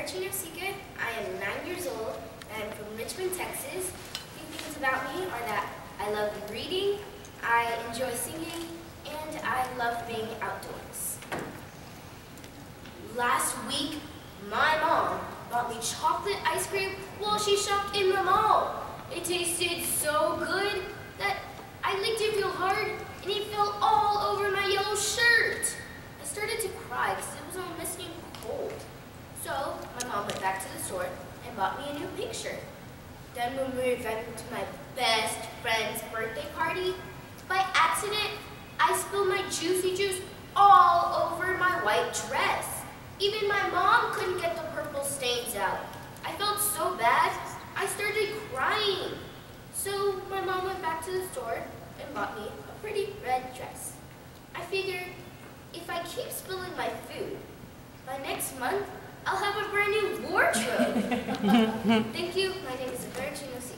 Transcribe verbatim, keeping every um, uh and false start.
Chino Seeker. I am nine years old and I'm from Richmond, Texas. A few things about me are that I love reading, I enjoy singing, and I love being outdoors. Last week, my mom bought me chocolate ice cream while she shopped in the mall. It tasted so good that I licked it real hard and it fell all over my yellow shirt. I started to cry because it was all messy and cold. So my mom went back to the store and bought me a new pink shirt. Then when we were invited to my best friend's birthday party, by accident, I spilled my juicy juice all over my white dress. Even my mom couldn't get the purple stains out. I felt so bad, I started crying. So my mom went back to the store and bought me a pretty red dress. I figured if I keep spilling my food, by next month, I'll have a brand new wardrobe. Thank you. My name is Chino Seeker.